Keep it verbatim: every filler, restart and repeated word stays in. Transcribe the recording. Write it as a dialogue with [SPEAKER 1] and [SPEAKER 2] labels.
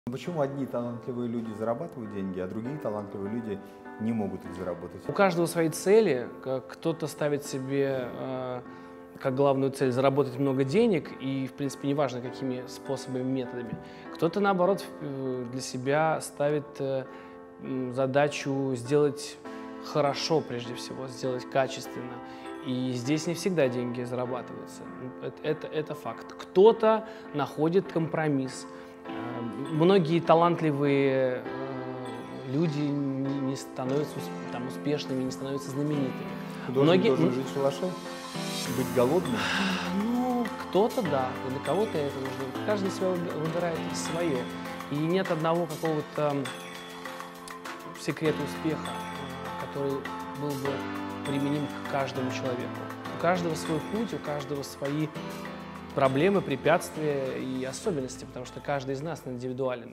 [SPEAKER 1] Почему одни талантливые люди зарабатывают деньги, а другие талантливые люди не могут их заработать?
[SPEAKER 2] У каждого свои цели. Кто-то ставит себе э, как главную цель заработать много денег, и, в принципе, неважно, какими способами, методами. Кто-то, наоборот, для себя ставит э, задачу сделать хорошо, прежде всего, сделать качественно. И здесь не всегда деньги зарабатываются. Это, это, это факт. Кто-то находит компромисс. Многие талантливые люди не становятся там, успешными, не становятся знаменитыми.
[SPEAKER 1] Художник
[SPEAKER 2] Многие...
[SPEAKER 1] должен жить в шалаше? Быть голодным?
[SPEAKER 2] Ну, кто-то да, для кого-то это нужно. Каждый себя выбирает свое. И нет одного какого-то секрета успеха, который был бы применим к каждому человеку. У каждого свой путь, у каждого свои проблемы, препятствия и особенности, потому что каждый из нас индивидуален.